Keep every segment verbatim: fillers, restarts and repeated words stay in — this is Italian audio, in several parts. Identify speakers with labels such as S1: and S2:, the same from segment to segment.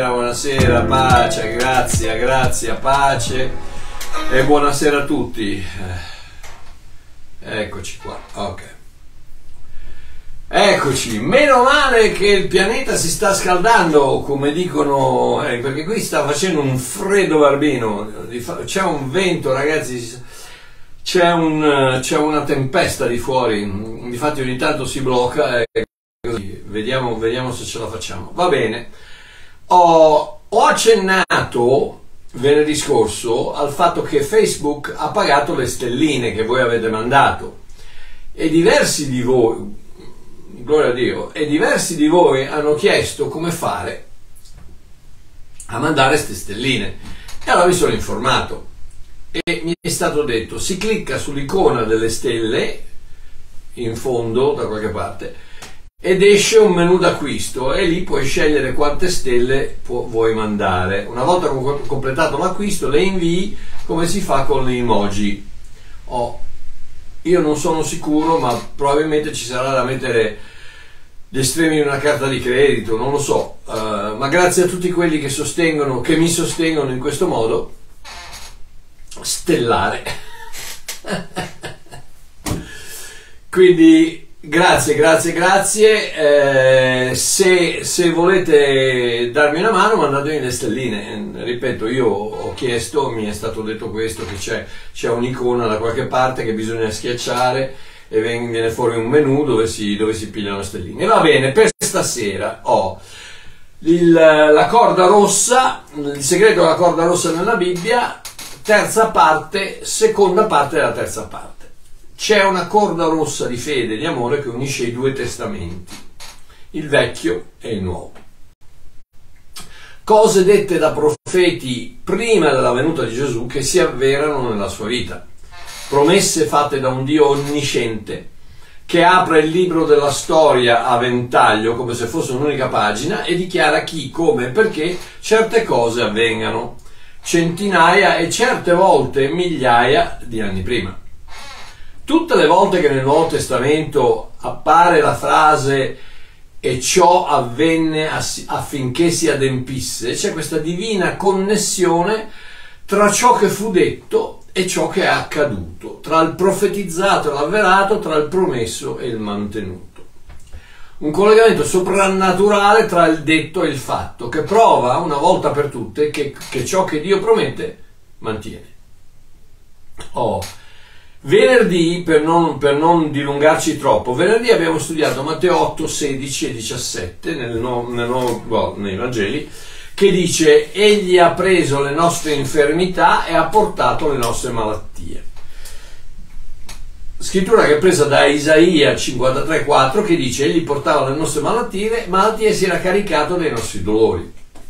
S1: buonasera, buonasera, pace, grazie, grazie, pace e buonasera a tutti. Eccoci qua, ok. Eccoci, meno male che il pianeta si sta scaldando, come dicono, eh, perché qui sta facendo un freddo barbino, c'è un vento, ragazzi, c'è un, c'è una tempesta di fuori, infatti ogni tanto si blocca e così, vediamo, vediamo se ce la facciamo. Va bene, ho, ho accennato venerdì scorso al fatto che Facebook ha pagato le stelline che voi avete mandato e diversi di voi, gloria a Dio, e diversi di voi hanno chiesto come fare a mandare queste stelline e allora mi sono informato e mi è stato detto: si clicca sull'icona delle stelle in fondo da qualche parte ed esce un menu d'acquisto e lì puoi scegliere quante stelle vuoi mandare. Una volta completato l'acquisto le invii come si fa con le emoji. Oh, io non sono sicuro, ma probabilmente ci sarà da mettere gli estremi di una carta di credito, non lo so, uh, ma grazie a tutti quelli che sostengono, che mi sostengono in questo modo stellare. Quindi grazie, grazie, grazie. Eh, se, se volete darmi una mano, mandatemi le stelline. Ripeto, io ho chiesto, mi è stato detto questo, che c'è, c'è un'icona da qualche parte che bisogna schiacciare e viene fuori un menu dove si, dove si pigliano le stelline. E va bene, per stasera ho il, la corda rossa, il segreto della corda rossa nella Bibbia, terza parte, seconda parte della terza parte. C'è una corda rossa di fede e di amore che unisce i due testamenti, il vecchio e il nuovo. Cose dette da profeti prima della venuta di Gesù che si avverano nella sua vita. Promesse fatte da un Dio onnisciente che apre il libro della storia a ventaglio come se fosse un'unica pagina e dichiara chi, come e perché certe cose avvengano centinaia e certe volte migliaia di anni prima. Tutte le volte che nel Nuovo Testamento appare la frase "e ciò avvenne affinché si adempisse", c'è questa divina connessione tra ciò che fu detto e ciò che è accaduto, tra il profetizzato e l'avverato, tra il promesso e il mantenuto. Un collegamento soprannaturale tra il detto e il fatto, che prova una volta per tutte che, che ciò che Dio promette mantiene. Oh, venerdì, per non, per non dilungarci troppo, venerdì abbiamo studiato Matteo otto, sedici e diciassette nel, nel, well, nei Vangeli, che dice: egli ha preso le nostre infermità e ha portato le nostre malattie. Scrittura che è presa da Isaia cinquantatré quattro, che dice: egli portava le nostre malattie, malattie e si era caricato dei nostri dolori.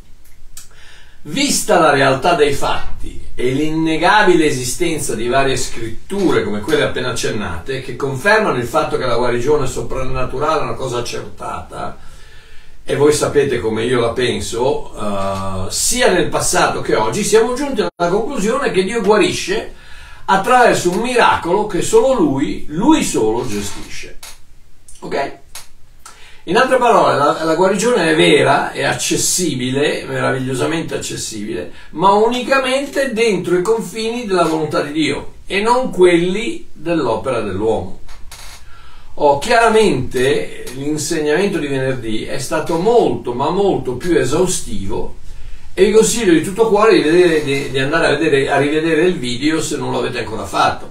S1: Vista la realtà dei fatti e l'innegabile esistenza di varie scritture come quelle appena accennate, che confermano il fatto che la guarigione soprannaturale è una cosa accertata, e voi sapete come io la penso, uh, sia nel passato che oggi, siamo giunti alla conclusione che Dio guarisce attraverso un miracolo che solo Lui, Lui solo gestisce. Ok? In altre parole, la, la guarigione è vera, è accessibile, meravigliosamente accessibile, ma unicamente dentro i confini della volontà di Dio e non quelli dell'opera dell'uomo. Oh, chiaramente l'insegnamento di venerdì è stato molto ma molto più esaustivo e vi consiglio di tutto cuore di, vedere, di, di andare a, vedere, a rivedere il video se non lo avete ancora fatto.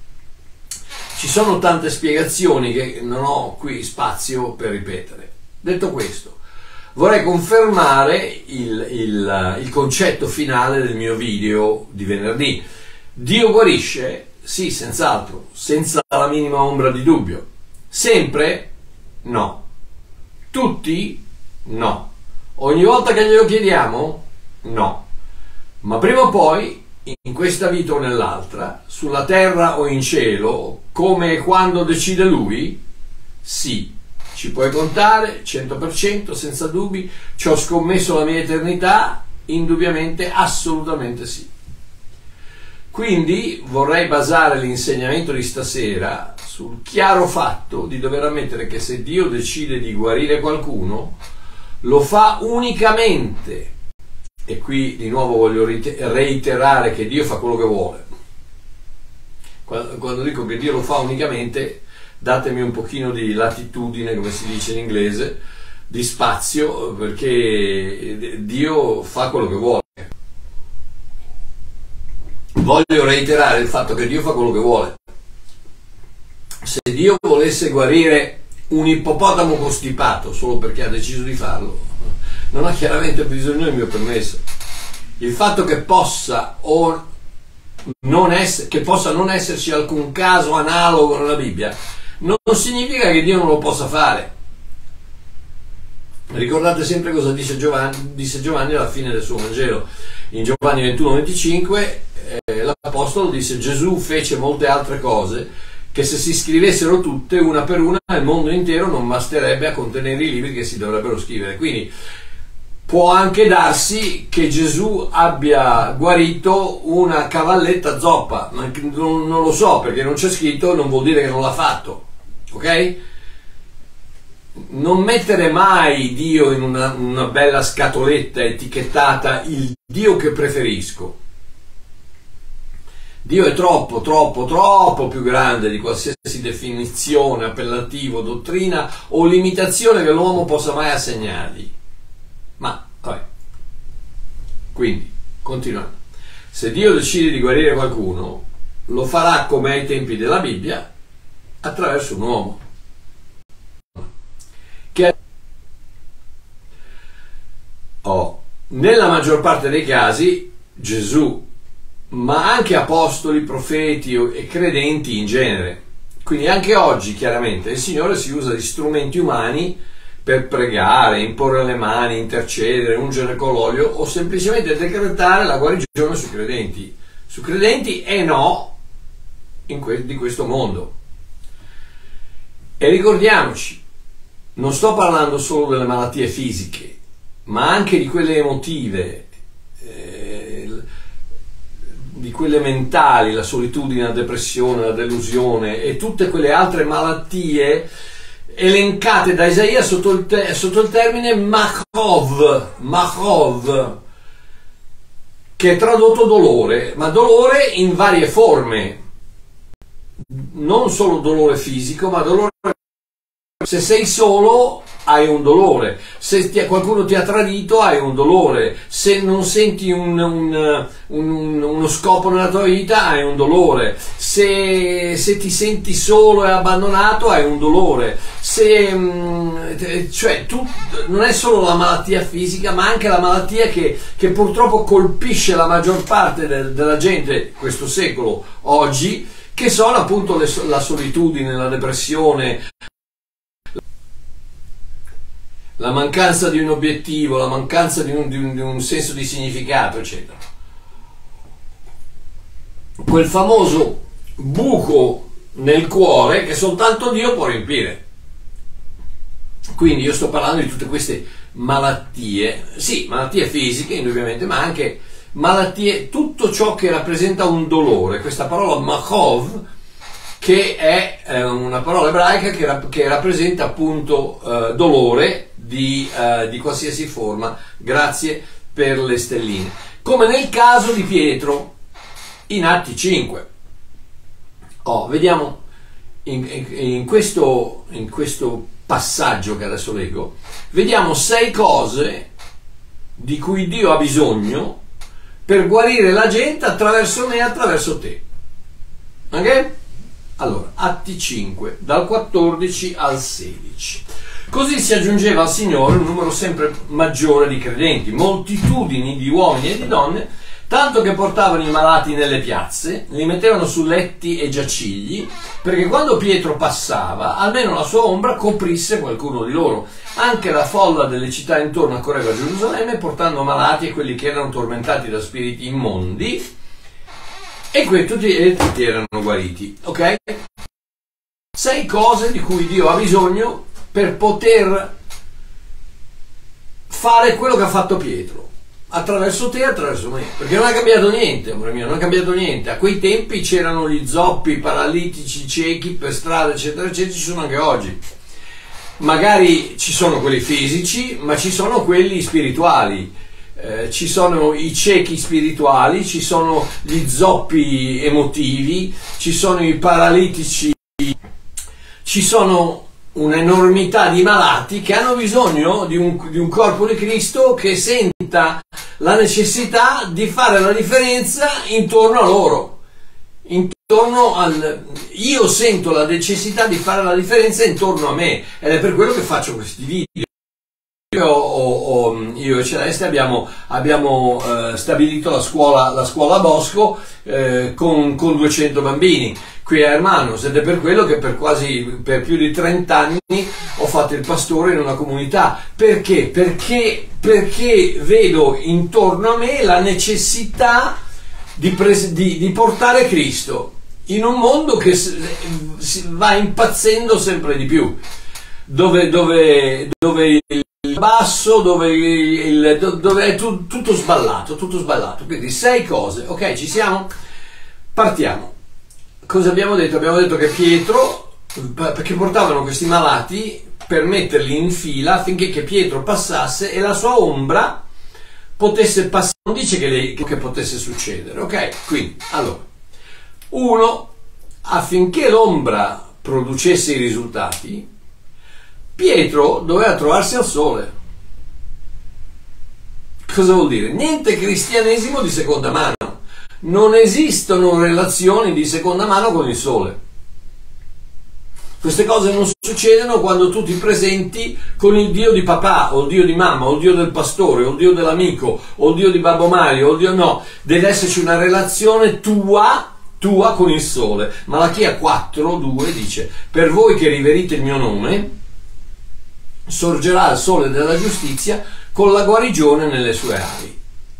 S1: Ci sono tante spiegazioni che non ho qui spazio per ripetere. Detto questo, vorrei confermare il, il, il concetto finale del mio video di venerdì. Dio guarisce? Sì, senz'altro, senza la minima ombra di dubbio. Sempre? No. Tutti? No. Ogni volta che glielo chiediamo? No. Ma prima o poi, in questa vita o nell'altra, sulla terra o in cielo, come e quando decide Lui? Sì. Ci puoi contare, cento per cento, senza dubbi, ci ho scommesso la mia eternità? Indubbiamente, assolutamente sì. Quindi vorrei basare l'insegnamento di stasera sul chiaro fatto di dover ammettere che se Dio decide di guarire qualcuno, lo fa unicamente e qui di nuovo voglio reiterare che Dio fa quello che vuole. Quando dico che Dio lo fa unicamente, datemi un pochino di latitudine, come si dice in inglese, di spazio, perché Dio fa quello che vuole. Voglio reiterare il fatto che Dio fa quello che vuole. Se Dio volesse guarire un ippopotamo costipato solo perché ha deciso di farlo, non ha chiaramente bisogno del mio permesso. Il fatto che possa o non ess- che possa non esserci alcun caso analogo nella Bibbia non significa che Dio non lo possa fare. Ricordate sempre cosa dice Giovanni, disse Giovanni alla fine del suo Vangelo. In Giovanni ventuno venticinque eh, l'Apostolo disse: Gesù fece molte altre cose che se si scrivessero tutte una per una il mondo intero non basterebbe a contenere i libri che si dovrebbero scrivere. Quindi può anche darsi che Gesù abbia guarito una cavalletta zoppa, ma non, non lo so, perché non c'è scritto, non vuol dire che non l'ha fatto, ok? Non mettere mai Dio in una, una bella scatoletta etichettata il Dio che preferisco. Dio è troppo, troppo, troppo più grande di qualsiasi definizione, appellativo, dottrina o limitazione che l'uomo possa mai assegnargli. Ma, vabbè. Quindi, continuando. Se Dio decide di guarire qualcuno, lo farà come ai tempi della Bibbia, attraverso un uomo. Che oh, nella maggior parte dei casi Gesù, ma anche apostoli, profeti e credenti in genere. Quindi anche oggi chiaramente il Signore si usa di strumenti umani per pregare, imporre le mani, intercedere, ungere con l'olio o semplicemente decretare la guarigione sui credenti, su credenti e no in que- di questo mondo. E ricordiamoci, non sto parlando solo delle malattie fisiche, ma anche di quelle emotive, eh, di quelle mentali, la solitudine, la depressione, la delusione e tutte quelle altre malattie elencate da Isaia sotto il, te- sotto il termine Machov, Machov, che è tradotto dolore, ma dolore in varie forme, non solo dolore fisico, ma dolore. Se sei solo hai un dolore, se ti, qualcuno ti ha tradito hai un dolore, se non senti un, un, un, uno scopo nella tua vita hai un dolore, se, se ti senti solo e abbandonato hai un dolore, se, cioè tu, non è solo la malattia fisica ma anche la malattia che, che purtroppo colpisce la maggior parte del, della gente questo secolo oggi, che sono appunto le, la solitudine, la depressione, la mancanza di un obiettivo, la mancanza di un, di, un, di un senso di significato, eccetera. Quel famoso buco nel cuore che soltanto Dio può riempire. Quindi io sto parlando di tutte queste malattie, sì, malattie fisiche indubbiamente, ma anche malattie, tutto ciò che rappresenta un dolore. Questa parola Machov, che è eh, una parola ebraica che, rap- che rappresenta appunto eh, dolore di, eh, di qualsiasi forma. Grazie per le stelline. Come nel caso di Pietro in Atti cinque. Oh, vediamo in, in, in, questo, in questo passaggio che adesso leggo, vediamo sei cose di cui Dio ha bisogno per guarire la gente attraverso me e attraverso te. Ok? Allora, Atti cinque, dal quattordici al sedici. Così si aggiungeva al Signore un numero sempre maggiore di credenti, moltitudini di uomini e di donne, tanto che portavano i malati nelle piazze, li mettevano su letti e giacigli, perché quando Pietro passava, almeno la sua ombra coprisse qualcuno di loro. Anche la folla delle città intorno accorreva a Gerusalemme, portando malati e quelli che erano tormentati da spiriti immondi, e que- tutti, e tutti erano guariti. Ok? Sei cose di cui Dio ha bisogno per poter fare quello che ha fatto Pietro, attraverso te e attraverso me, perché non ha cambiato niente, amore mio, non ha cambiato niente. A quei tempi c'erano gli zoppi, paralitici, ciechi per strada, eccetera, eccetera, ci sono anche oggi. Magari ci sono quelli fisici, ma ci sono quelli spirituali, eh, ci sono i ciechi spirituali, ci sono gli zoppi emotivi, ci sono i paralitici, ci sono un'enormità di malati che hanno bisogno di un, di un corpo di Cristo che senta la necessità di fare la differenza intorno a loro. Intorno al, io sento la necessità di fare la differenza intorno a me, ed è per quello che faccio questi video. Io, ho, ho, io e Celeste abbiamo, abbiamo eh, stabilito la scuola, la scuola Bosco eh, con, con duecento bambini qui a Hermanos, ed è per quello che per quasi per più di trenta anni ho fatto il pastore in una comunità. Perché? Perché, perché vedo intorno a me la necessità di, pres- di, di portare Cristo in un mondo che si va impazzendo sempre di più, dove, dove, dove il basso, dove, il, dove è tu, tutto sballato, tutto sballato. Quindi sei cose, ok, ci siamo? Partiamo. Cosa abbiamo detto? Abbiamo detto che Pietro, perché portavano questi malati per metterli in fila affinché che Pietro passasse e la sua ombra potesse passare. Non dice che, le, che potesse succedere, ok? Quindi, allora, uno, affinché l'ombra producesse i risultati, Pietro doveva trovarsi al sole. Cosa vuol dire? Niente cristianesimo di seconda mano. Non esistono relazioni di seconda mano con il sole. Queste cose non succedono quando tu ti presenti con il Dio di papà, o il Dio di mamma, o il Dio del pastore, o il Dio dell'amico, o il Dio di Babbo Mario, o il Dio... No, deve esserci una relazione tua, tua con il sole. Malachia quattro due dice: per voi che riverite il mio nome, sorgerà il sole della giustizia con la guarigione nelle sue ali.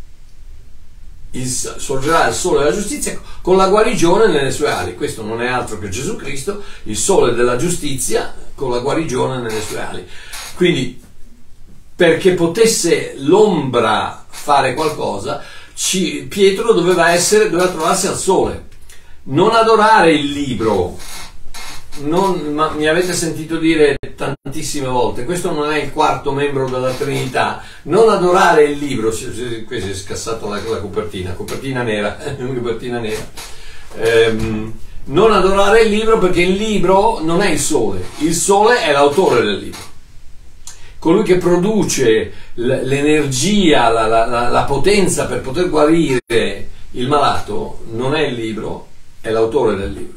S1: Il, sorgerà il sole della giustizia con la guarigione nelle sue ali. Questo non è altro che Gesù Cristo, il sole della giustizia con la guarigione nelle sue ali. Quindi, perché potesse l'ombra fare qualcosa, ci, Pietro doveva essere, doveva trovarsi al sole. Non adorare il libro. Non, ma mi avete sentito dire tantissime volte, questo non è il quarto membro della Trinità. Non adorare il libro. Qui si è scassata la, la copertina, copertina nera, copertina nera. Ehm, non adorare il libro, perché il libro non è il sole, il sole è l'autore del libro. Colui che produce l'energia, la, la, la, la potenza per poter guarire il malato non è il libro, è l'autore del libro.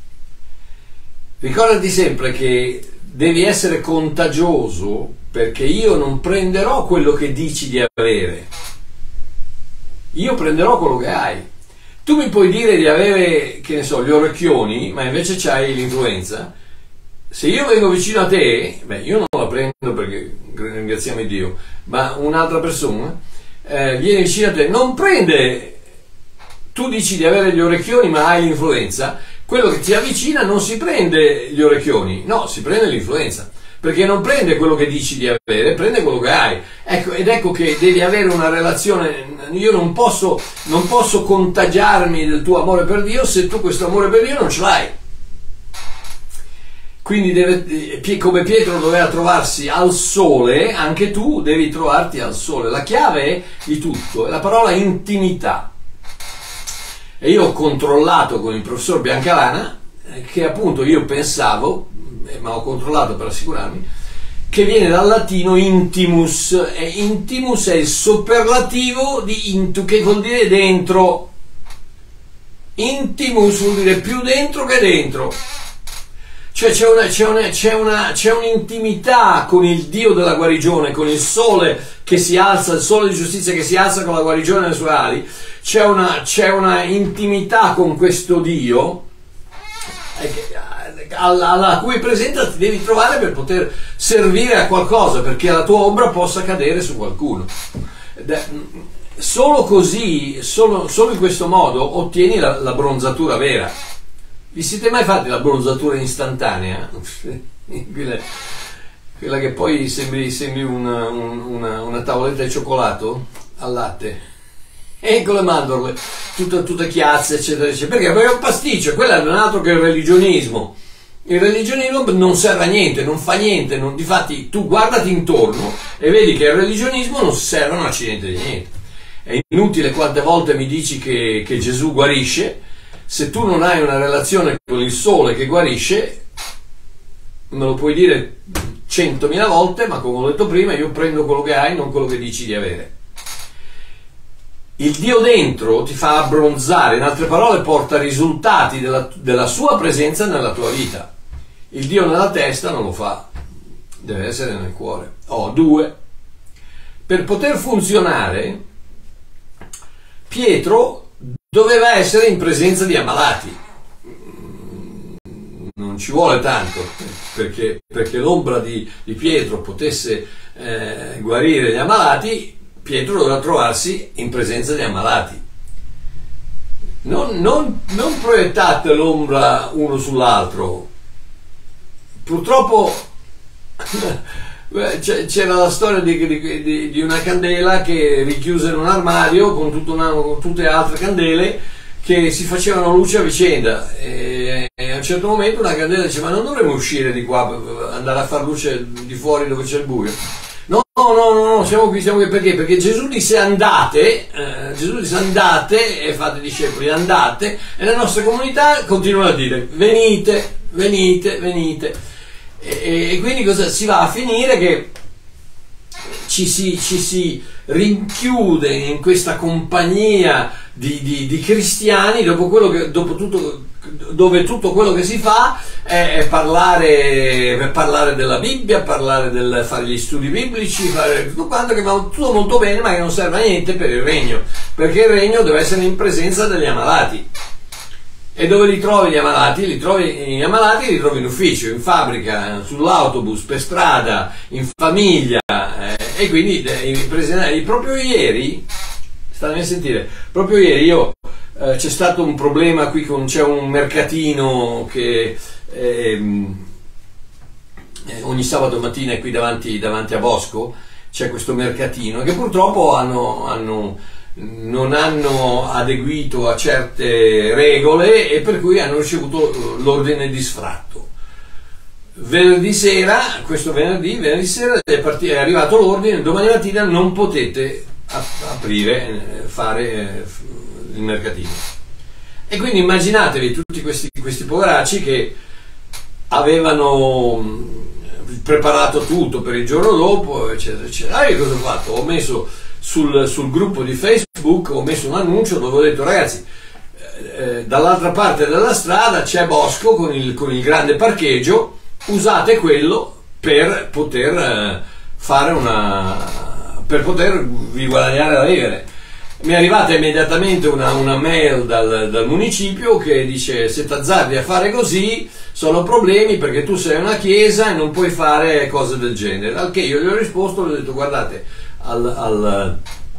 S1: Ricordati sempre che devi essere contagioso, perché io non prenderò quello che dici di avere, io prenderò quello che hai. Tu mi puoi dire di avere, che ne so, gli orecchioni, ma invece c'hai l'influenza. Se io vengo vicino a te, beh, io non la prendo perché ringraziamo Dio, ma un'altra persona eh, viene vicino a te, non prende, tu dici di avere gli orecchioni ma hai l'influenza. Quello che ti avvicina non si prende gli orecchioni, no, si prende l'influenza, perché non prende quello che dici di avere, prende quello che hai. Ecco, ed ecco che devi avere una relazione. Io non posso, non posso contagiarmi del tuo amore per Dio se tu questo amore per Dio non ce l'hai. Quindi deve, come Pietro doveva trovarsi al sole, anche tu devi trovarti al sole. La chiave di tutto è la parola intimità. E io ho controllato con il professor Biancalana, che appunto io pensavo, ma ho controllato per assicurarmi, che viene dal latino intimus, e intimus è il superlativo di intu, che vuol dire dentro. Intimus vuol dire più dentro che dentro. Cioè c'è una, c'è una, c'è una, c'è un'intimità con il Dio della guarigione, con il sole che si alza, il sole di giustizia che si alza con la guarigione nelle sue ali. C'è una, c'è una intimità con questo Dio alla, alla cui presenza ti devi trovare per poter servire a qualcosa, perché la tua ombra possa cadere su qualcuno. Solo così, solo, solo in questo modo ottieni la, la bronzatura vera. Vi siete mai fatti la bronzatura istantanea? quella, quella che poi sembri, sembri una, una, una tavoletta di cioccolato al latte e con le mandorle tutte, tutte chiazze eccetera eccetera. Perché? Perché è un pasticcio, quello non è altro che il religionismo. Il religionismo non serve a niente, non fa niente, non, difatti tu guardati intorno e vedi che il religionismo non serve a un accidente di niente. È inutile quante volte mi dici che, che Gesù guarisce, se tu non hai una relazione con il sole che guarisce, me lo puoi dire centomila volte, ma come ho detto prima, io prendo quello che hai, non quello che dici di avere. Il Dio dentro ti fa abbronzare, in altre parole porta risultati della, della sua presenza nella tua vita. Il Dio nella testa non lo fa, deve essere nel cuore. Oh, due. Per poter funzionare, Pietro doveva essere in presenza di ammalati. Non ci vuole tanto perché, perché l'ombra di, di Pietro potesse eh, guarire gli ammalati. Pietro doveva trovarsi in presenza di ammalati. Non, non, non proiettate l'ombra uno sull'altro. Purtroppo c'era la storia di, di, di una candela che richiusa in un armadio con, tutto una, con tutte le altre candele che si facevano luce a vicenda, e, e a un certo momento una candela dice: ma non dovremmo uscire di qua, andare a far luce di fuori dove c'è il buio? No, no, no, no, siamo qui, siamo qui. Perché? Perché Gesù disse andate, eh, Gesù disse andate e fate discepoli, andate, e le nostre comunità continuano a dire venite, venite, venite. E, e quindi cosa si va a finire? Che ci si, ci si rinchiude in questa compagnia di, di, di cristiani, dopo quello che, dopo tutto, dove tutto quello che si fa è, è parlare, per parlare della Bibbia, parlare del fare gli studi biblici, fare tutto quanto, che va tutto molto bene, ma che non serve a niente per il regno, perché il regno deve essere in presenza degli ammalati. E dove li trovi gli ammalati? Li trovi, gli ammalati li trovi in ufficio, in fabbrica, sull'autobus, per strada, in famiglia, eh, e quindi eh, proprio ieri, state a sentire, proprio ieri io eh, c'è stato un problema qui, con c'è un mercatino che ehm, eh, ogni sabato mattina è qui davanti, davanti a Bosco, c'è questo mercatino che purtroppo hanno, hanno non hanno adeguito a certe regole e per cui hanno ricevuto l'ordine di sfratto. Venerdì sera, questo venerdì, venerdì sera è, partito, è arrivato l'ordine: domani mattina non potete aprire, fare il mercatino. E quindi immaginatevi tutti questi, questi poveracci che avevano preparato tutto per il giorno dopo, eccetera, eccetera. E cosa ho fatto? Ho messo Sul, sul gruppo di Facebook, ho messo un annuncio dove ho detto: ragazzi, eh, dall'altra parte della strada c'è Bosco con il, con il grande parcheggio, usate quello per poter eh, fare una per potervi guadagnare da vivere. Mi è arrivata immediatamente una, una mail dal, dal municipio che dice: se t'azzardi a fare così sono problemi perché tu sei una chiesa e non puoi fare cose del genere. Al che io gli ho risposto, gli ho detto: guardate, Al, al,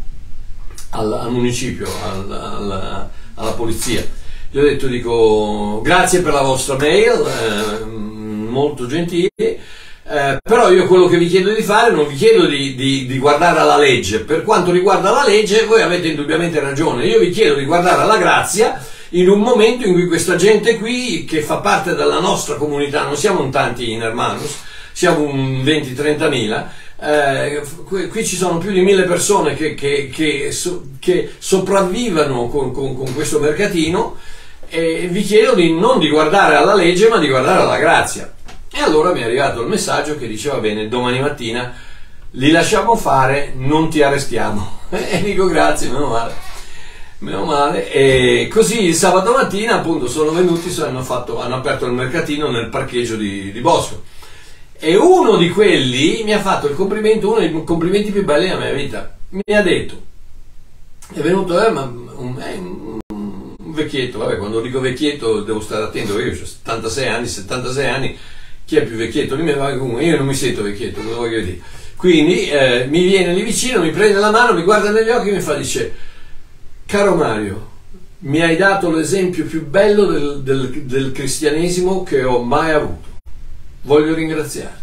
S1: al, al municipio, al, al, alla polizia, gli ho detto, dico, grazie per la vostra mail, eh, molto gentile, eh, però io quello che vi chiedo di fare, non vi chiedo di, di, di guardare alla legge. Per quanto riguarda la legge, voi avete indubbiamente ragione, io vi chiedo di guardare alla grazia, in un momento in cui questa gente qui, che fa parte della nostra comunità, non siamo un tanti in Hermanos, siamo un venti trentamila, Eh, qui, qui ci sono più di mille persone che, che, che, so, che sopravvivono con, con, con questo mercatino, e vi chiedo di non di guardare alla legge ma di guardare alla grazia. E allora mi è arrivato il messaggio che diceva: bene, domani mattina li lasciamo fare, non ti arrestiamo. E dico: grazie, meno male, meno male. E così il sabato mattina appunto sono venuti, hanno, fatto, hanno aperto il mercatino nel parcheggio di, di Bosco. E uno di quelli mi ha fatto il complimento, uno dei complimenti più belli della mia vita. Mi ha detto, è venuto eh, ma un, eh, un vecchietto, vabbè, quando dico vecchietto devo stare attento, io ho settantasei anni, settantasei anni, chi è più vecchietto di me? Io non mi sento vecchietto, cosa voglio dire? Quindi eh, mi viene lì vicino, mi prende la mano, mi guarda negli occhi e mi fa, dice: caro Mario, mi hai dato l'esempio più bello del, del, del cristianesimo che ho mai avuto. Voglio ringraziarti.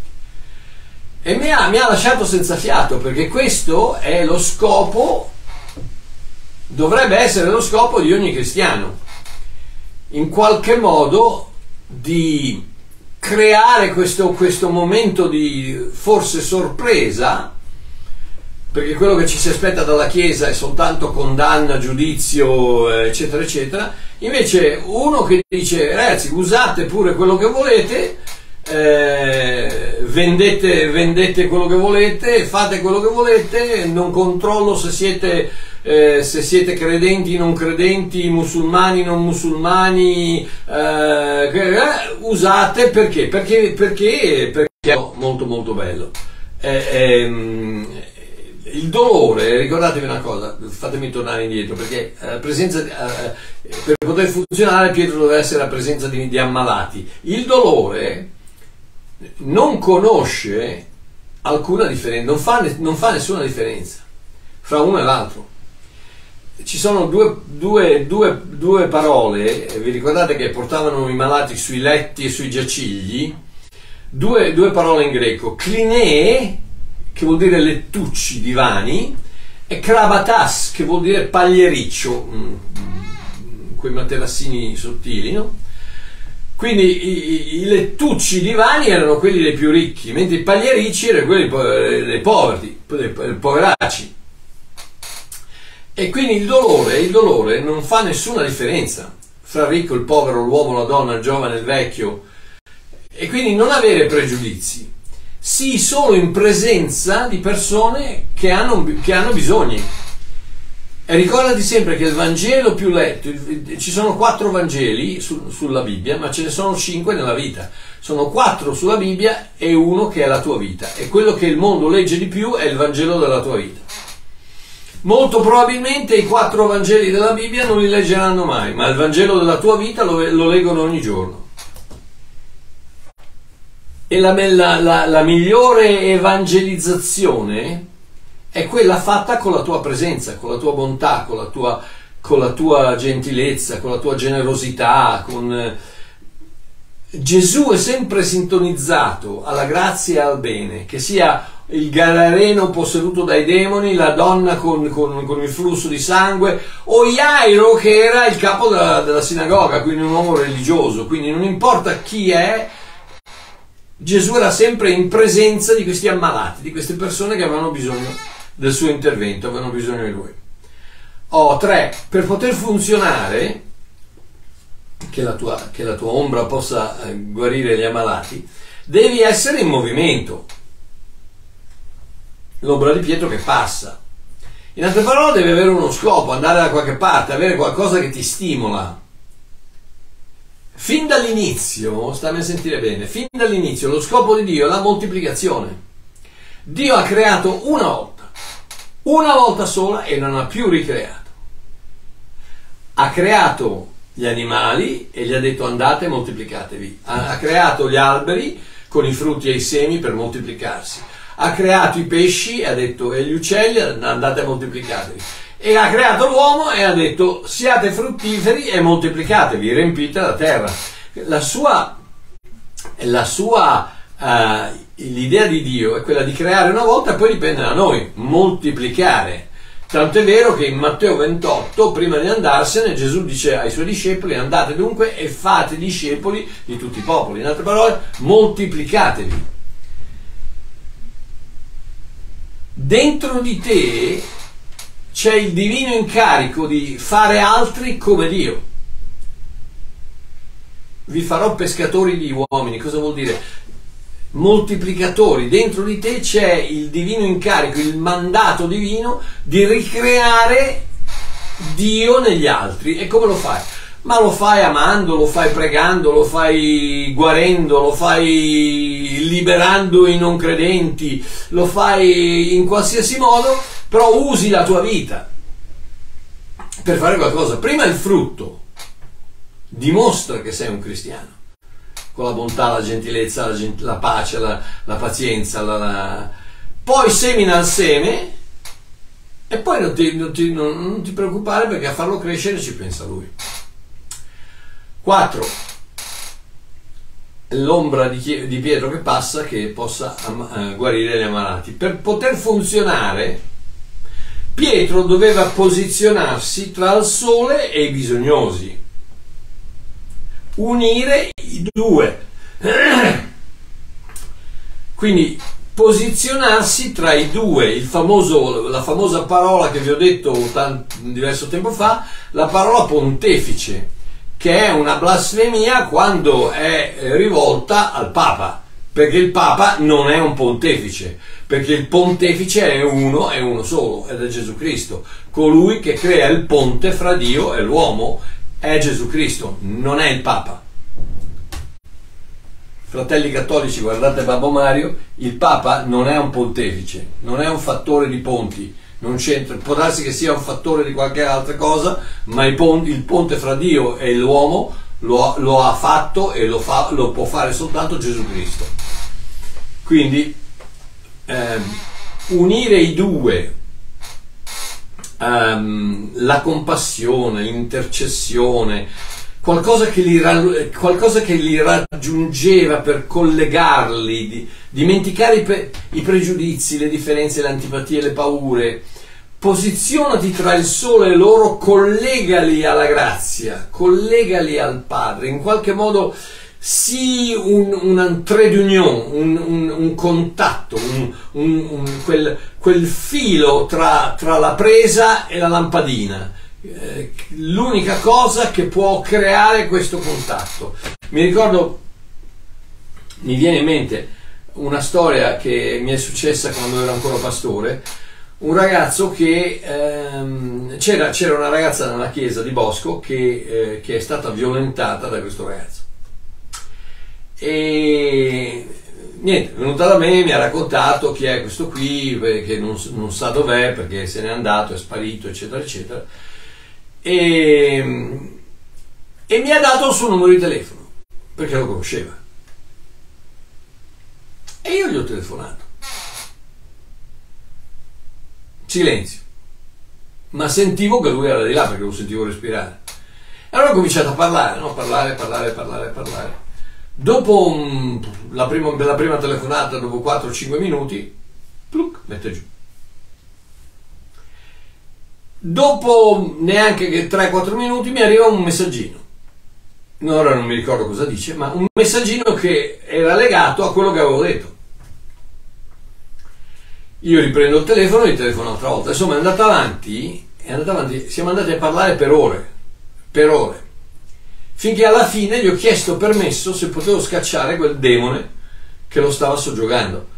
S1: E mi ha, mi ha lasciato senza fiato, perché questo è lo scopo, dovrebbe essere lo scopo di ogni cristiano, in qualche modo di creare questo, questo momento di forse sorpresa, perché quello che ci si aspetta dalla Chiesa è soltanto condanna, giudizio, eccetera, eccetera. Invece uno che dice, ragazzi, usate pure quello che volete, eh, vendete, vendete quello che volete, fate quello che volete, non controllo se siete, eh, se siete credenti, non credenti, musulmani, non musulmani, eh, usate perché? Perché, perché, perché è molto molto bello. Eh, ehm, Il dolore, ricordatevi una cosa, fatemi tornare indietro, perché eh, presenza, eh, per poter funzionare Pietro deve essere la presenza di, di ammalati. Il dolore non conosce alcuna differenza, non fa, non fa nessuna differenza fra uno e l'altro. Ci sono due, due, due, due parole, vi ricordate che portavano i malati sui letti e sui giacigli? Due, due parole in greco, klinee, che vuol dire lettucci, divani, e kravatas, che vuol dire pagliericcio, quei materassini sottili, no? Quindi i, i lettucci divani erano quelli dei più ricchi, mentre i pagliericci erano quelli dei poveri, dei poveracci. E quindi il dolore, il dolore non fa nessuna differenza fra il ricco, il povero, l'uomo, la donna, il giovane, il vecchio, e quindi non avere pregiudizi. Sii solo in presenza di persone che hanno, che hanno bisogni. E ricordati sempre che il Vangelo più letto, ci sono quattro Vangeli su, sulla Bibbia, ma ce ne sono cinque nella vita. Sono quattro sulla Bibbia e uno che è la tua vita. E quello che il mondo legge di più è il Vangelo della tua vita. Molto probabilmente i quattro Vangeli della Bibbia non li leggeranno mai, ma il Vangelo della tua vita lo, lo leggono ogni giorno. E la, la, la, la migliore evangelizzazione è quella fatta con la tua presenza, con la tua bontà, con la tua, con la tua gentilezza, con la tua generosità. Con... Gesù è sempre sintonizzato alla grazia e al bene, che sia il gadareno posseduto dai demoni, la donna con, con, con il flusso di sangue, o Jairo che era il capo della, della sinagoga, quindi un uomo religioso. Quindi non importa chi è, Gesù era sempre in presenza di questi ammalati, di queste persone che avevano bisogno del suo intervento, avevano bisogno di lui. Oh, tre, per poter funzionare, che la tua, che la tua ombra possa eh, guarire gli ammalati, devi essere in movimento. L'ombra di Pietro che passa. In altre parole, devi avere uno scopo, andare da qualche parte, avere qualcosa che ti stimola. Fin dall'inizio, stammi a sentire bene, fin dall'inizio lo scopo di Dio è la moltiplicazione. Dio ha creato una volta, una volta sola e non ha più ricreato. Ha creato gli animali e gli ha detto andate e moltiplicatevi. Ha, ha creato gli alberi con i frutti e i semi per moltiplicarsi. Ha creato i pesci e ha detto e gli uccelli andate a moltiplicatevi. E ha creato l'uomo e ha detto siate fruttiferi e moltiplicatevi, riempite la terra. La sua, la sua uh, l'idea di Dio è quella di creare una volta e poi dipende da noi, moltiplicare. Tanto è vero che in Matteo ventotto, prima di andarsene, Gesù dice ai suoi discepoli andate dunque e fate discepoli di tutti i popoli. In altre parole, moltiplicatevi. Dentro di te c'è il divino incarico di fare altri come Dio. Vi farò pescatori di uomini. Cosa vuol dire? Moltiplicatori. Dentro di te c'è il divino incarico, il mandato divino di ricreare Dio negli altri. E come lo fai? Ma lo fai amando, lo fai pregando, lo fai guarendo, lo fai liberando i non credenti, lo fai in qualsiasi modo, però usi la tua vita per fare qualcosa. Prima il frutto dimostra che sei un cristiano, con la bontà, la gentilezza, la, gent- la pace, la, la pazienza, la, la... poi semina il seme e poi non ti, non, ti, non, non ti preoccupare perché a farlo crescere ci pensa lui. quattro. L'ombra di, di Pietro che passa che possa uh, guarire gli ammalati. Per poter funzionare Pietro doveva posizionarsi tra il sole e i bisognosi, unire i due. Quindi posizionarsi tra i due, il famoso, la famosa parola che vi ho detto tanto, diverso tempo fa, la parola pontefice, che è una blasfemia quando è rivolta al Papa, perché il Papa non è un pontefice, perché il pontefice è uno, è uno solo, ed è Gesù Cristo, colui che crea il ponte fra Dio e l'uomo è Gesù Cristo, non è il Papa. Fratelli cattolici, guardate Babbo Mario, il Papa non è un pontefice, non è un fattore di ponti, non c'entra, può darsi che sia un fattore di qualche altra cosa, ma il ponte, il ponte fra Dio e l'uomo lo, lo ha fatto e lo, fa, lo può fare soltanto Gesù Cristo. Quindi ehm, unire i due, ehm, la compassione, l'intercessione, Qualcosa che, li, qualcosa che li raggiungeva per collegarli, di, dimenticare i, pre, i pregiudizi, le differenze, le antipatie, le paure. Posizionati tra il sole e loro, collegali alla grazia, collegali al Padre, in qualche modo sii un, un trait d'union, un, un, un contatto, un, un, quel, quel filo tra, tra la presa e la lampadina. L'unica cosa che può creare questo contatto. Mi ricordo, mi viene in mente una storia che mi è successa quando ero ancora pastore. Un ragazzo che ehm, c'era, c'era una ragazza nella chiesa di Bosco che, eh, che è stata violentata da questo ragazzo, e niente, è venuta da me, mi ha raccontato chi è questo qui, che non, non sa dov'è perché se n'è andato, è sparito, eccetera eccetera. E, e mi ha dato il suo numero di telefono perché lo conosceva, e io gli ho telefonato. Silenzio, ma sentivo che lui era di là perché lo sentivo respirare. E allora ho cominciato a parlare, no? parlare, parlare, parlare, parlare. Dopo um, la, prima, la prima telefonata, dopo quattro cinque minuti, pluc, mette giù. Dopo neanche che tre quattro minuti mi arriva un messaggino, ora non mi ricordo cosa dice, ma un messaggino che era legato a quello che avevo detto. Io riprendo il telefono e gli telefono un'altra volta. Insomma è andata avanti, è andata avanti, siamo andati a parlare per ore, per ore, finché alla fine gli ho chiesto permesso se potevo scacciare quel demone che lo stava soggiogando.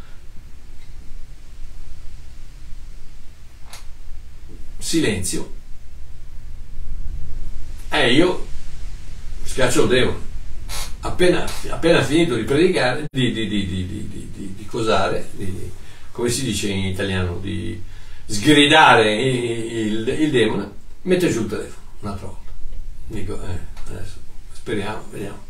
S1: Silenzio. E io scaccio il demone. Appena, appena finito di predicare, di, di, di, di, di, di, di cosare, di, come si dice in italiano, di sgridare il, il, il demone, mette giù il telefono un'altra volta. Dico, eh, adesso speriamo, vediamo.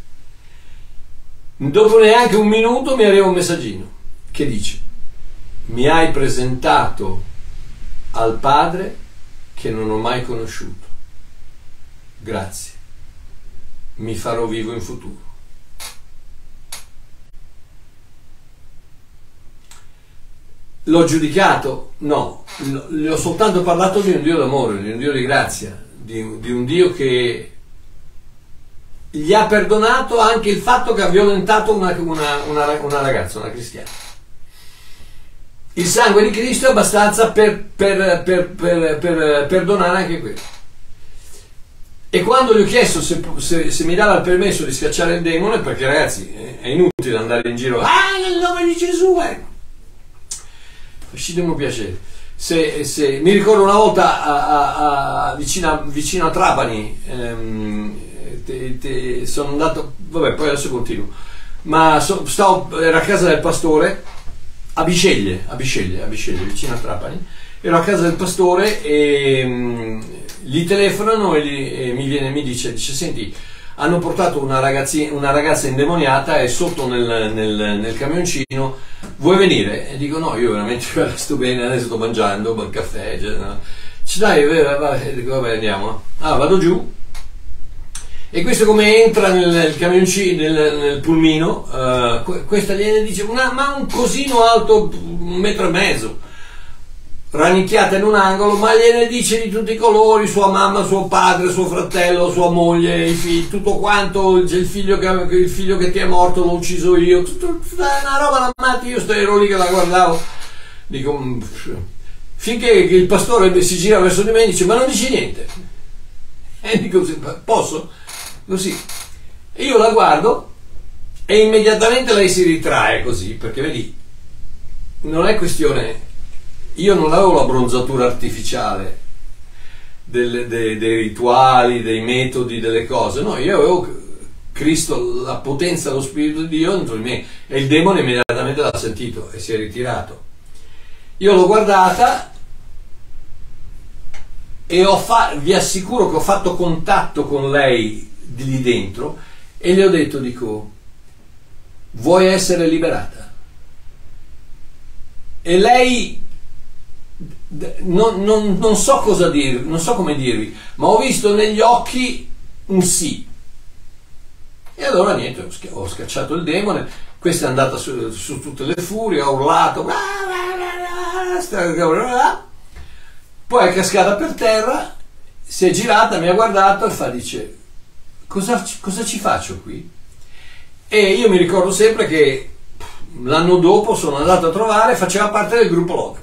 S1: Dopo neanche un minuto mi arriva un messaggino che dice: mi hai presentato al Padre che non ho mai conosciuto, grazie, mi farò vivo in futuro. L'ho giudicato? No, gli ho soltanto parlato di un Dio d'amore, di un Dio di grazia, di, di un Dio che gli ha perdonato anche il fatto che ha violentato una, una, una, una ragazza, una cristiana. Il sangue di Cristo è abbastanza per, per, per, per, per perdonare anche quello. E quando gli ho chiesto se, se, se mi dava il permesso di scacciare il demone, perché ragazzi è inutile andare in giro, ah, nel nome di Gesù, eh. Facitemi un piacere. Se, se, mi ricordo una volta a, a, a, vicino, vicino a Trapani, ehm, te, te, sono andato, vabbè, poi adesso continuo, ma so, stavo, ero a casa del pastore a Bisceglie, a Bisceglie, a Bisceglie, vicino a Trapani. Ero a casa del pastore e um, gli telefonano e, gli, e mi viene, mi dice, dice, senti, hanno portato una, una ragazza indemoniata e sotto nel, nel, nel camioncino, vuoi venire? E dico no, io veramente sto bene, adesso sto mangiando, un caffè, cioè, no. Ci dai, vabbè, dico, vabbè, andiamo. Ah, vado giù. E questo come entra nel, nel camioncino, nel, nel pulmino, uh, questa gliene dice, una, ma un cosino alto, un metro e mezzo. rannicchiata in un angolo, ma gliene dice di tutti i colori, sua mamma, suo padre, suo fratello, sua moglie, i figli, tutto quanto, il figlio che, il figlio che ti è morto l'ho ucciso io, tutta una roba da matti. Io ero lì che la guardavo, dico, finché il pastore si gira verso di me e dice, ma non dici niente? E dico, posso? Così. E io la guardo e immediatamente lei si ritrae così, perché vedi, non è questione, io non avevo la bronzatura artificiale del, dei, dei rituali, dei metodi, delle cose, no, io avevo Cristo, la potenza dello Spirito di Dio dentro di me, e il demone immediatamente l'ha sentito e si è ritirato. Io l'ho guardata e ho fa- vi assicuro che ho fatto contatto con lei di lì dentro e le ho detto, dico, vuoi essere liberata? E lei, non, non, non so cosa dirvi, non so come dirvi, ma ho visto negli occhi un sì. E allora niente, ho scacciato il demone, questa è andata su, su tutte le furie, ha urlato, poi è cascata per terra, si è girata, mi ha guardato e fa, dice, cosa, cosa ci faccio qui? E io mi ricordo sempre che l'anno dopo sono andato a trovare, faceva parte del gruppo Log.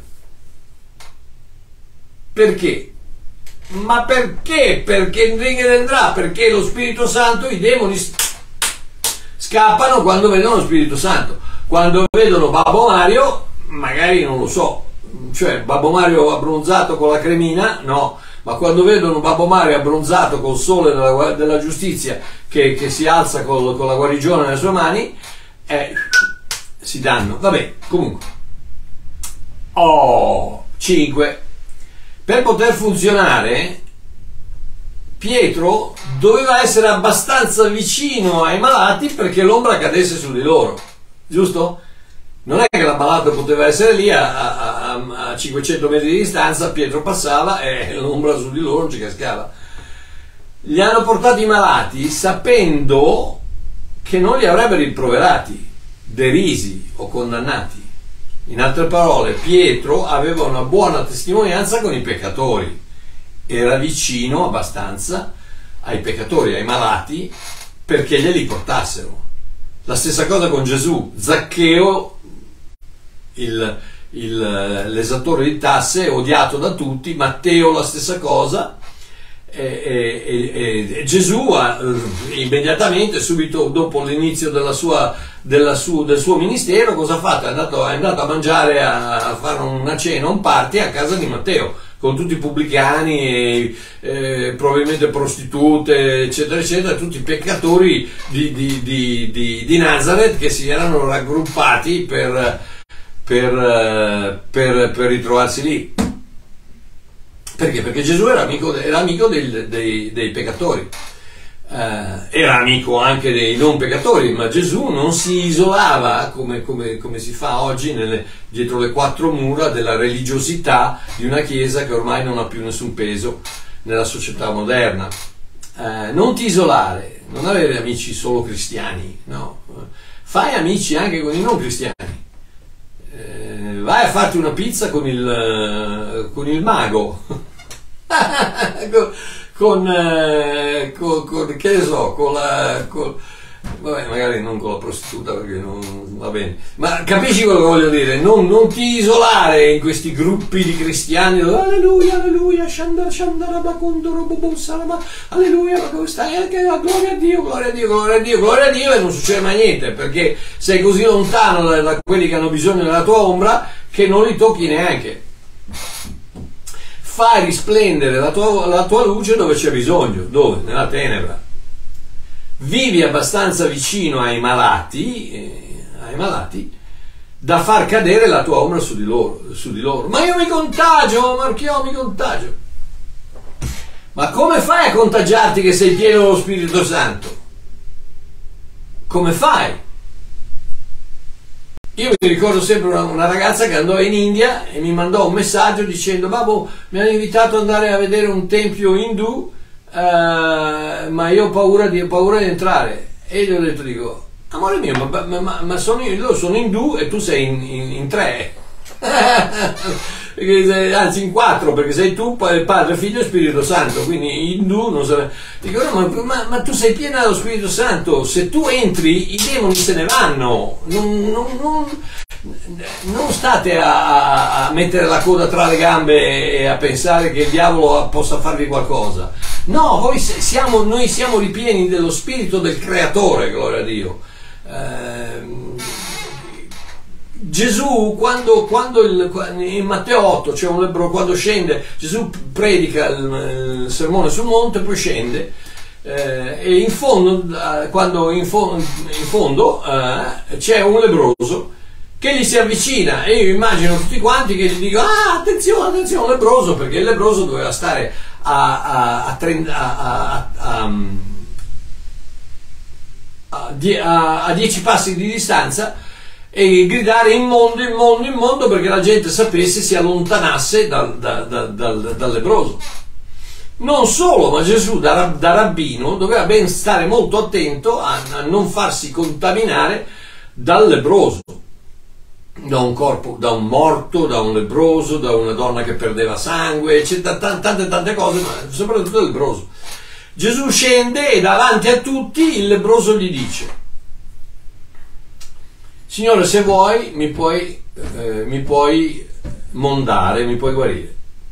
S1: Perché? Ma perché? Perché in Ring ed Endrà, perché lo Spirito Santo, i demoni scappano quando vedono lo Spirito Santo. Quando vedono Babbo Mario, magari non lo so, cioè Babbo Mario abbronzato con la cremina, no, ma quando vedono Babbo Mario abbronzato col sole della, della giustizia che, che si alza col, con la guarigione nelle sue mani, eh, si danno. Vabbè, comunque. Oh, cinque. Per poter funzionare, Pietro doveva essere abbastanza vicino ai malati perché l'ombra cadesse su di loro, giusto? Non è che l'ammalato poteva essere lì a, a, a cinquecento metri di distanza, Pietro passava e l'ombra su di loro non ci cascava. Li hanno portati i malati sapendo che non li avrebbero rimproverati, derisi o condannati. In altre parole, Pietro aveva una buona testimonianza con i peccatori, era vicino abbastanza ai peccatori, ai malati, perché glieli portassero. La stessa cosa con Gesù. Zaccheo, il, il, l'esattore di tasse, odiato da tutti, Matteo la stessa cosa, e, e, e, e Gesù ha, immediatamente, subito dopo l'inizio della sua, della su, del suo ministero, cosa ha fatto? È andato, è andato a mangiare, a, a fare una cena, un party a casa di Matteo, con tutti i pubblicani, e, eh, probabilmente prostitute, eccetera, eccetera, tutti i peccatori di, di, di, di, di Nazareth che si erano raggruppati per, per, per, per ritrovarsi lì. Perché? Perché Gesù era amico, era amico dei, dei, dei peccatori, eh, era amico anche dei non peccatori, ma Gesù non si isolava come, come, come si fa oggi nelle, dietro le quattro mura della religiosità di una chiesa che ormai non ha più nessun peso nella società moderna. Eh, non ti isolare, non avere amici solo cristiani, no, fai amici anche con i non cristiani. Eh, vai a farti una pizza con il, con il mago, con, con, eh, con, con, che ne so, con la, con, vabbè, magari non con la prostituta perché non va bene, ma capisci quello che voglio dire? Non, non ti isolare in questi gruppi di cristiani dove alleluia, alleluia, shandara, shandara, bacondoro, bobo, salama, alleluia, ma come stai? Gloria a Dio, gloria a Dio, gloria a Dio, gloria a Dio, e non succede mai niente perché sei così lontano da, da quelli che hanno bisogno della tua ombra che non li tocchi neanche. Fai risplendere la tua, la tua luce dove c'è bisogno, dove? Nella tenebra. Vivi abbastanza vicino ai malati, eh, ai malati da far cadere la tua ombra su di loro, su di loro. Ma io mi contagio, Marchiò, mi contagio. Ma come fai a contagiarti che sei pieno dello Spirito Santo? Come fai? Io mi ricordo sempre una, una ragazza che andò in India e mi mandò un messaggio dicendo: Babbo, mi hanno invitato ad andare a vedere un tempio indù, Uh, ma io ho paura di, ho paura di entrare. E gli ho detto, dico, amore mio, ma, ma, ma sono io, sono indù e tu sei in, in, in tre, Anzi in quattro, perché sei tu, Padre, Figlio e Spirito Santo, quindi indù non so. Dico, no, ma, ma, ma tu sei piena dello Spirito Santo, se tu entri i demoni se ne vanno, non, non, non, non state a, a mettere la coda tra le gambe e a pensare che il diavolo possa farvi qualcosa. No, voi siamo, noi siamo ripieni dello Spirito del Creatore, gloria a Dio. Eh, Gesù, quando, quando il, in Matteo otto c'è un lebbroso, quando scende, Gesù predica il, il sermone sul monte, poi scende eh, e in fondo, quando in, fo, in fondo eh, c'è un lebbroso che gli si avvicina e io immagino tutti quanti che gli dicono: ah, attenzione, attenzione, un lebbroso, perché il lebbroso doveva stare a, a, a, a, a, a, a, a dieci passi di distanza e gridare immondo, immondo, immondo, perché la gente sapesse, si allontanasse dal, dal, dal, dal, dal lebbroso. Non solo, ma Gesù da, da rabbino doveva ben stare molto attento a, a non farsi contaminare dal lebbroso, da un corpo, da un morto, da un lebbroso, da una donna che perdeva sangue, eccetera, tante tante cose, ma soprattutto il lebbroso. Gesù scende e davanti a tutti il lebbroso gli dice: Signore, se vuoi mi puoi, eh, mi puoi mondare, mi puoi guarire.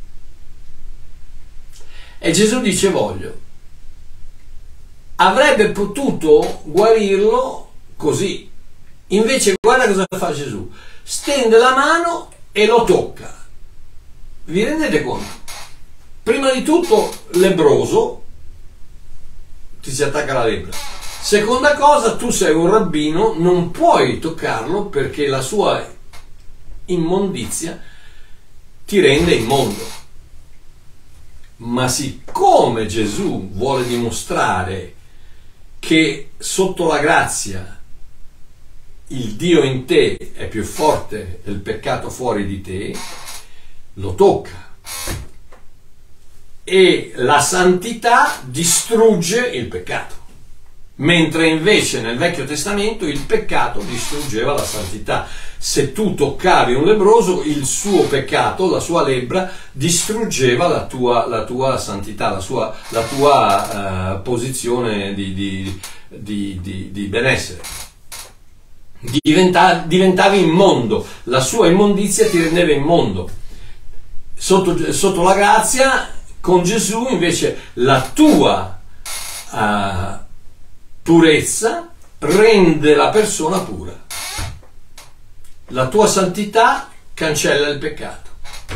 S1: E Gesù dice: voglio. Avrebbe potuto guarirlo così. Invece guarda cosa fa Gesù. Stende la mano e lo tocca. Vi rendete conto? Prima di tutto lebbroso, ti si attacca la lebbra. Seconda cosa, tu sei un rabbino, non puoi toccarlo perché la sua immondizia ti rende immondo. Ma siccome Gesù vuole dimostrare che sotto la grazia il Dio in te è più forte del peccato fuori di te, lo tocca. E la santità distrugge il peccato. Mentre invece nel Vecchio Testamento il peccato distruggeva la santità. Se tu toccavi un lebbroso, il suo peccato, la sua lebbra, distruggeva la tua, la tua santità, la, sua, la tua uh, posizione di, di, di, di, di benessere. Diventa, diventavi immondo, la sua immondizia ti rendeva immondo. Sotto, sotto la grazia, con Gesù invece la tua uh, purezza rende la persona pura. La tua santità cancella il peccato.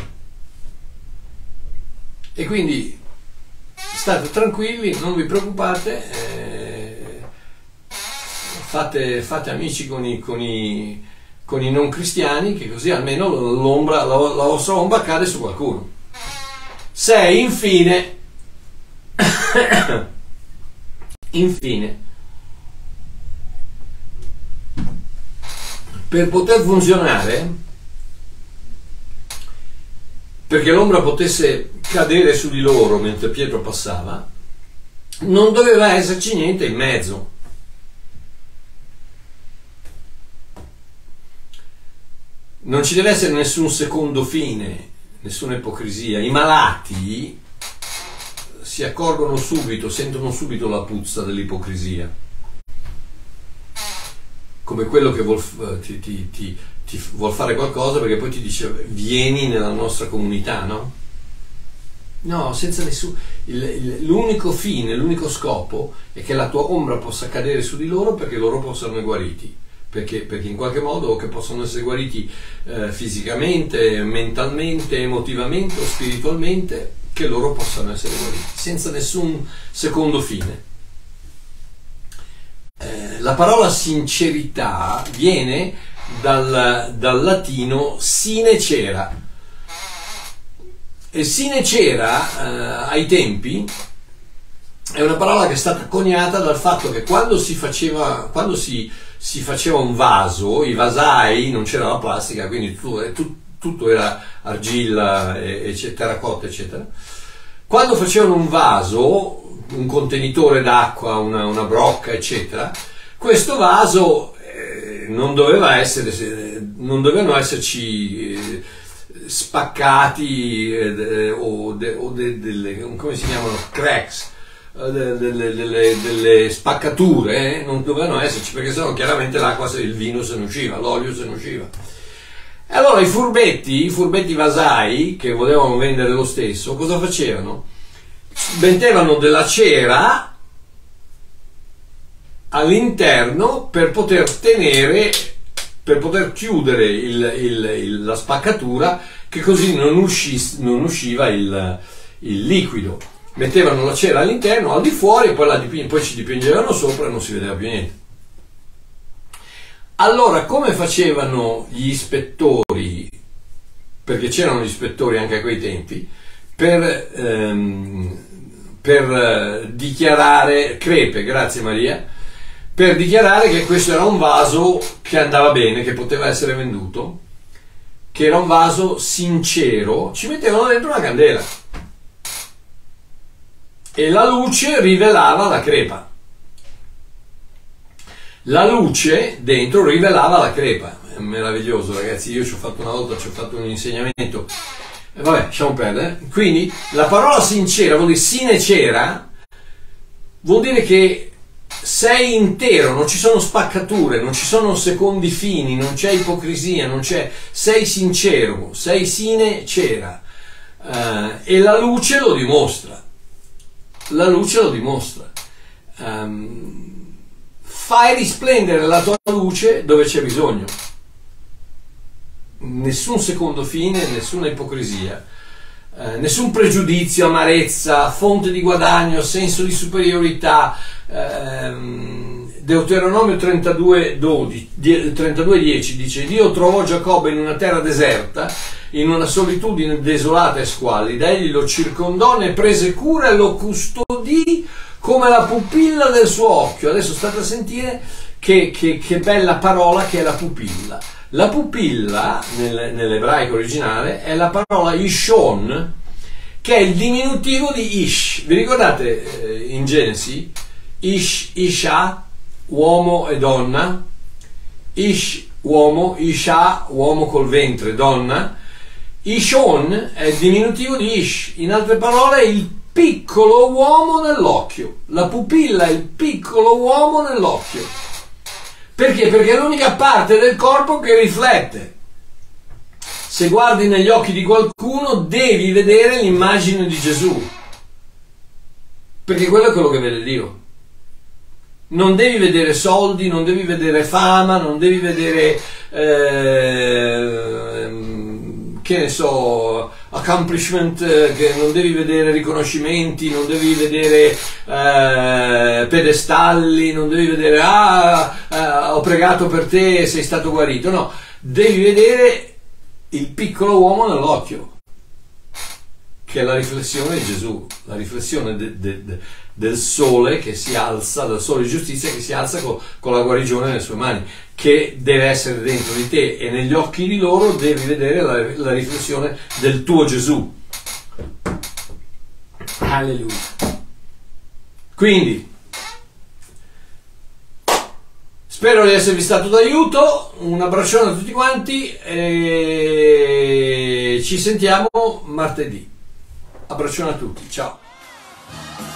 S1: E quindi state tranquilli, non vi preoccupate, eh, fate, fate amici con i, con, i, con i non cristiani, che così almeno l'ombra, la, la vostra ombra cade su qualcuno. sei infine infine per poter funzionare, perché l'ombra potesse cadere su di loro mentre Pietro passava, non doveva esserci niente in mezzo. Non ci deve essere nessun secondo fine, nessuna ipocrisia. I malati si accorgono subito, sentono subito la puzza dell'ipocrisia. Come quello che vuol, ti, ti, ti, ti vuol fare qualcosa perché poi ti dice vieni nella nostra comunità, no? No, senza nessun... l'unico fine, l'unico scopo è che la tua ombra possa cadere su di loro perché loro possano essere guariti. Perché, perché in qualche modo che possono essere guariti eh, fisicamente, mentalmente, emotivamente o spiritualmente, che loro possano essere guariti, senza nessun secondo fine. Eh, la parola sincerità viene dal, dal latino sine cera. E sine cera eh, ai tempi è una parola che è stata coniata dal fatto che quando si faceva, quando si, si faceva un vaso, i vasai, non c'era la plastica, quindi tutto, tutto era argilla, e, e terracotta, eccetera. Quando facevano un vaso, un contenitore d'acqua, una, una brocca, eccetera, questo vaso eh, non doveva essere, non dovevano esserci eh, spaccati eh, o, de, o de, delle, come si chiamano, cracks, eh, delle, delle, delle spaccature, eh, non dovevano esserci, perché sennò chiaramente l'acqua, il vino se ne usciva, l'olio se ne usciva. E allora i furbetti, i furbetti vasai che volevano vendere lo stesso, cosa facevano? Mettevano della cera all'interno per poter tenere, per poter chiudere il, il, il, la spaccatura, che così non, uscis, non usciva il, il liquido. Mettevano la cera all'interno, al di fuori, poi, la diping- poi ci dipingevano sopra e non si vedeva più niente. Allora, come facevano gli ispettori, perché c'erano gli ispettori anche a quei tempi, per, ehm, per eh, dichiarare, crepe, grazie Maria, per dichiarare che questo era un vaso che andava bene, che poteva essere venduto, che era un vaso sincero, ci mettevano dentro una candela e la luce rivelava la crepa. La luce dentro rivelava la crepa. È meraviglioso, ragazzi. Io ci ho fatto una volta, ci ho fatto un insegnamento. E vabbè, lasciamo perdere. Quindi la parola sincera vuol dire sinecera, vuol dire che sei intero, non ci sono spaccature, non ci sono secondi fini, non c'è ipocrisia, non c'è, sei sincero, sei sinecera. Uh, e la luce lo dimostra. La luce lo dimostra. Um, Fai risplendere la tua luce dove c'è bisogno. Nessun secondo fine, nessuna ipocrisia, eh, nessun pregiudizio, amarezza, fonte di guadagno, senso di superiorità. ehm, Deuteronomio trentadue dieci dice: Dio trovò Giacobbe in una terra deserta, in una solitudine desolata e squallida. Egli lo circondò, ne prese cura e lo custodì come la pupilla del suo occhio. Adesso state a sentire che, che, che bella parola che è la pupilla. La pupilla, nel, nell'ebraico originale, è la parola ishon, che è il diminutivo di ish. Vi ricordate eh, in Genesi? Ish, isha, uomo e donna. Ish, uomo, isha, uomo col ventre, donna. Ishon è il diminutivo di ish. In altre parole, il piccolo uomo nell'occhio. La pupilla è il piccolo uomo nell'occhio. Perché? Perché è l'unica parte del corpo che riflette. Se guardi negli occhi di qualcuno devi vedere l'immagine di Gesù, perché quello è quello che vede Dio. Non devi vedere soldi, non devi vedere fama, non devi vedere eh, che ne so, accomplishment, eh, che non devi vedere riconoscimenti, non devi vedere eh, pedestalli, non devi vedere ah, eh, ho pregato per te e sei stato guarito. No, devi vedere il piccolo uomo nell'occhio, che è la riflessione di Gesù, la riflessione de, de, de, del sole che si alza, del sole di giustizia che si alza con, con la guarigione nelle sue mani, che deve essere dentro di te, e negli occhi di loro devi vedere la, la riflessione del tuo Gesù. Alleluia. Quindi spero di esservi stato d'aiuto, un abbraccione a tutti quanti e ci sentiamo martedì. Abbraccione a tutti, ciao.